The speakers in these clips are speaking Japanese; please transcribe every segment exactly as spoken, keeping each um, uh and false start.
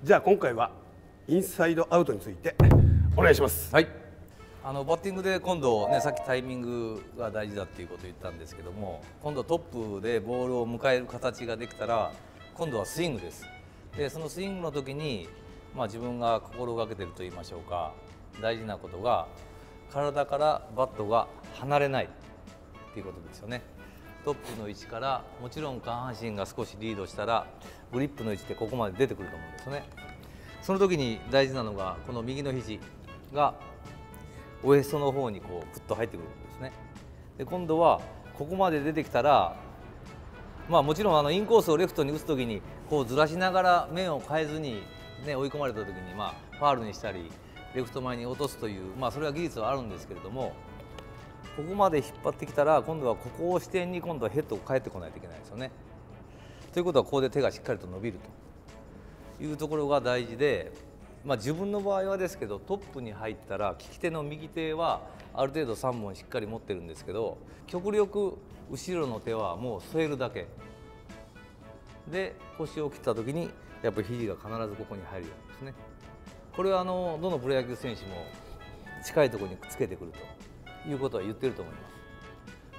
じゃあ今回はインサイドアウトについてお願いします。 はい、あのバッティングで今度ね、さっきタイミングが大事だっていうことを言ったんですけども、今度トップでボールを迎える形ができたら今度はスイングです。でそのスイングの時に、まあ、自分が心がけてると言いましょうか、大事なことが体からバットが離れないっていうことですよね。トップの位置からもちろん下半身が少しリードしたらグリップの位置でここまで出てくると思うんですよね。その時に大事なのがこの右の肘がウエストの方にこうグッと入ってくるんですね。で今度はここまで出てきたら、まあもちろんあのインコースをレフトに打つ時にこうずらしながら面を変えずに、ね、追い込まれた時にまあファールにしたりレフト前に落とすという、まあそれは技術はあるんですけれども、ここまで引っ張ってきたら今度はここを支点に今度はヘッドを変えてこないといけないですよね。ということはここで手がしっかりと伸びるというところが大事で、まあ、自分の場合はですけどトップに入ったら利き手の右手はある程度さんぼんしっかり持ってるんですけど、極力後ろの手はもう添えるだけで腰を切った時にやっぱり肘が必ずここに入るようにですね。これはあのどのプロ野球選手も近いところにくっつけてくるということは言ってると思います。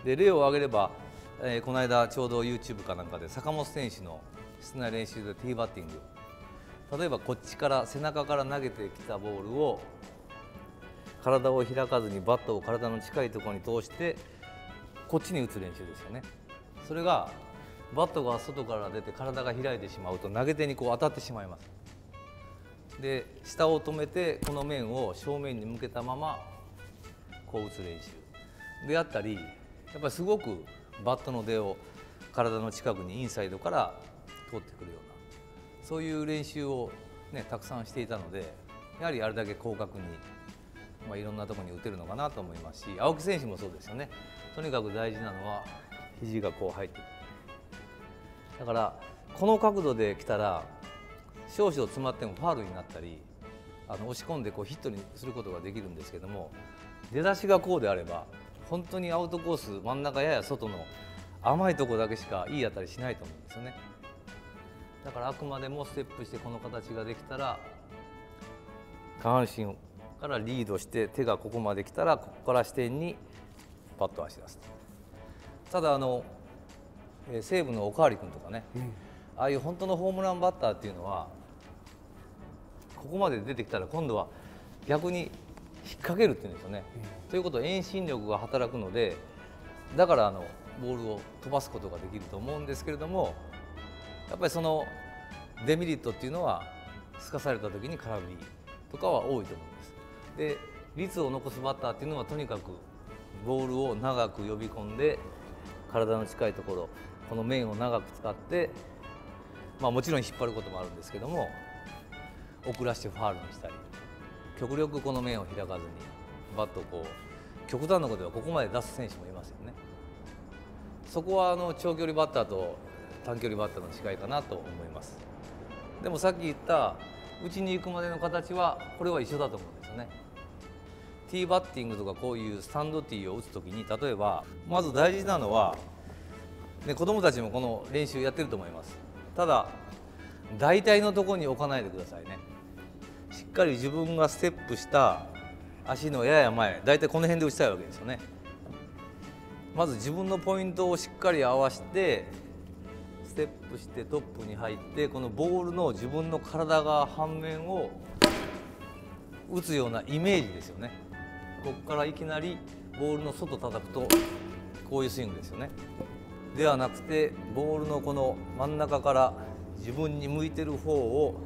で例を挙げれば、えー、この間ちょうど ユーチューブ かなんかで坂本選手の室内練習でティーバッティング、例えばこっちから背中から投げてきたボールを体を開かずにバットを体の近いところに通してこっちに打つ練習ですよね。それがバットが外から出て体が開いてしまうと投げ手にこう当たってしまいます。で下を止めてこの面を正面に向けたままこう打つ練習であったり、やっぱりすごくバットの出を体の近くにインサイドから通ってくるようなそういう練習を、ね、たくさんしていたので、やはりあれだけ広角に、まあ、いろんなところに打てるのかなと思いますし、青木選手もそうですよね。とにかく大事なのは肘がこう入ってくる。だからこの角度で来たら少々詰まってもファールになったりあの押し込んでこうヒットにすることができるんですけども、出だしがこうであれば本当にアウトコース真ん中やや外の甘いところだけしかいい当たりしないと思うんですよね。だからあくまでもステップしてこの形ができたら下半身からリードして手がここまで来たらここから支点にパッと足出すと。ただあの西武のおかわり君とかね、うん、ああいう本当のホームランバッターっていうのはここまで出てきたら今度は逆に引っ掛けるっていうんですよね。うん、ということは遠心力が働くので、だからあのボールを飛ばすことができると思うんですけれども、やっぱりそのデメリットっていうのはすかされた時に空振りとかは多いと思うんです。で率を残すバッターっていうのはとにかくボールを長く呼び込んで体の近いところこの面を長く使って、まあ、もちろん引っ張ることもあるんですけども遅らしてファウルにしたり極力この面を開かずにバットをこう極端なことではここまで出す選手もいますよね。そこはあの長距離バッターと短距離バッターの違いかなと思います。でもさっき言った打ちに行くまでの形はこれは一緒だと思うんですよね。ティーバッティングとかこういうスタンドティーを打つときに例えばまず大事なのは、ね、子どもたちもこの練習やってると思います。ただ大体のところに置かないでくださいね。しっかり自分がステップした足のやや前、大体この辺で打ちたいわけですよね。まず自分のポイントをしっかり合わせてステップしてトップに入ってこのボールの自分の体が半面を打つようなイメージですよね。ここからいきなりボールの外叩くとこういうスイングですよね。ではなくてボールのこの真ん中から自分に向いてる方を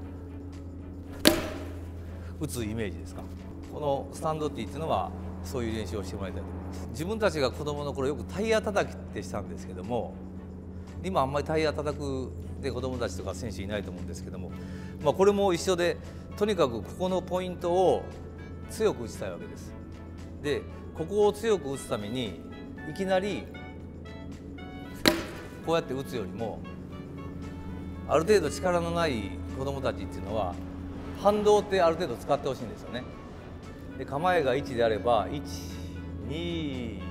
打つイメージですか。このスタンドティーっていうのはそういう練習をしてもらいたいと思います。自分たちが子どもの頃よくタイヤ叩きってしたんですけども、今あんまりタイヤ叩くで子どもたちとか選手いないと思うんですけども、まあ、これも一緒でとにかくここのポイントを強く打ちたいわけです。でここを強く打つためにいきなりこうやって打つよりもある程度力のない子どもたちっていうのは反動ってある程度使ってほしいんですよね。で構えがいちであればいち、に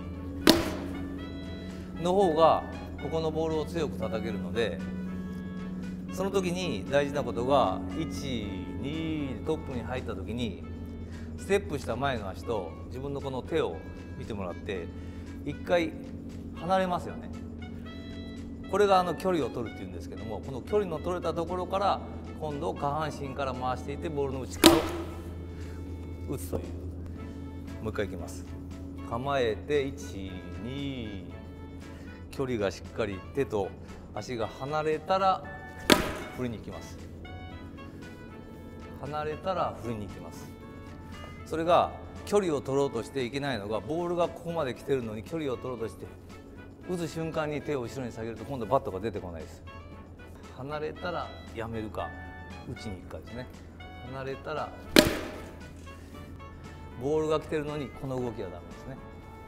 の方がここのボールを強く叩けるので、 その時に大事なことがいち、にトップに入った時にステップした前の足と自分のこの手を見てもらって一回離れますよね。これがあの距離を取るっていうんですけども、この距離の取れたところから今度下半身から回していってボールの内側を打つという。もう一回いきます。構えていち、に距離がしっかり手と足が離れたら振りに行きます。離れたら振りに行きます。それが距離を取ろうとしていけないのが、ボールがここまで来てるのに距離を取ろうとして打つ瞬間に手を後ろに下げると今度バットが出てこないです。離れたらやめるか打ちに行くかですね。離れたらボールが来てるのにこの動きはダメですね。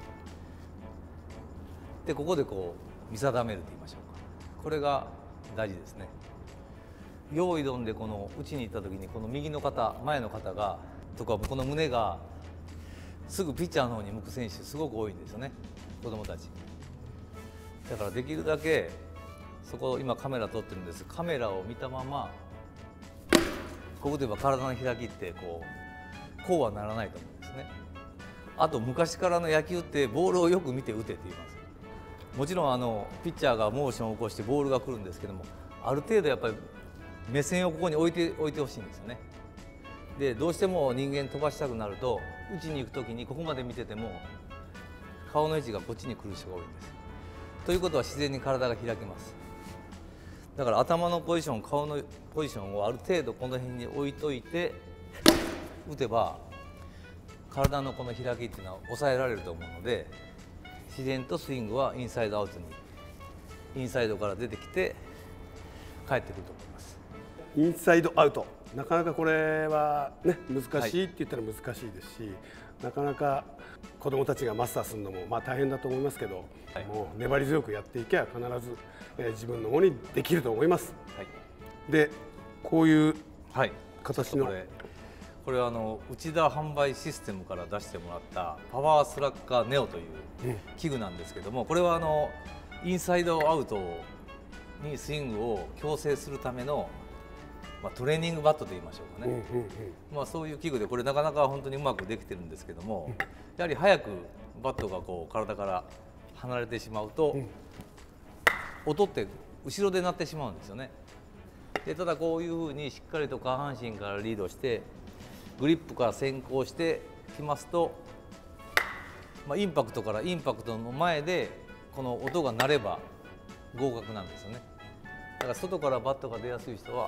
でここでこう見定めると言いましょうか。これが大事ですね。用意どんでこの打ちに行った時にこの右の肩前の肩がとかこの胸がすぐピッチャーの方に向く選手すごく多いんですよね、子供たち。だからできるだけそこ今カメラ撮ってるんです。カメラを見たままこう打てば体の開きってこうこうはならないと思うんですね。あと昔からの野球ってボールをよく見て打てって言います。もちろんあのピッチャーがモーションを起こしてボールが来るんですけども、ある程度やっぱり目線をここに置いて置いてほしいんですよね。でどうしても人間飛ばしたくなると打ちに行く時にここまで見てても顔の位置がこっちに来る人が多いんです。ということは自然に体が開きます。だから頭のポジション顔のポジションをある程度この辺に置いといて打てば体のこの開きっていうのは抑えられると思うので、自然とスイングはインサイドアウトにインサイドから出てきて帰ってくると思います。 インサイドアウト、なかなかこれはね難しいって言ったら難しいですし、はい、なかなか子どもたちがマスターするのもまあ大変だと思いますけど、はい、もう粘り強くやっていけば必ず、えー、自分の方にできると思います。はい、でこういう形の、はい、 これはあの内田販売システムから出してもらったパワースラッガーネオという器具なんですけども、これはあのインサイドアウトにスイングを矯正するための、まあ、トレーニングバットと言いましょうかね、まあそういう器具でこれなかなか本当にうまくできてるんですけども、やはり早くバットがこう体から離れてしまうと音って後ろで鳴ってしまうんですよね。でただこういうふうにしっかりと下半身からリードしてグリップから先行してきますと、まあ、インパクトからインパクトの前でこの音が鳴れば合格なんですよね。だから外からバットが出やすい人は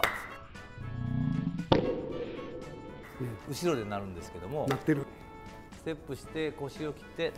後ろで鳴るんですけども、 鳴ってるステップして腰を切って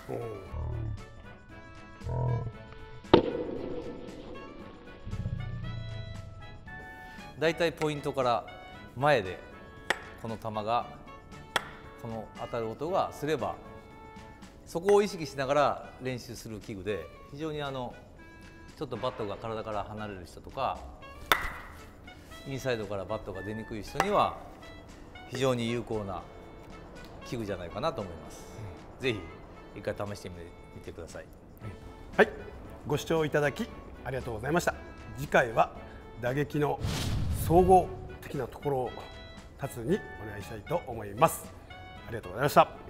だいたいポイントから前でこの球がこの当たる音がすれば、そこを意識しながら練習する器具で、非常にあのちょっとバットが体から離れる人とかインサイドからバットが出にくい人には非常に有効な器具じゃないかなと思います。うん、ぜひ一回試してみてください。 はい、ご視聴いただきありがとうございました。次回は打撃の総合的なところを立つにお願いしたいと思います。ありがとうございました。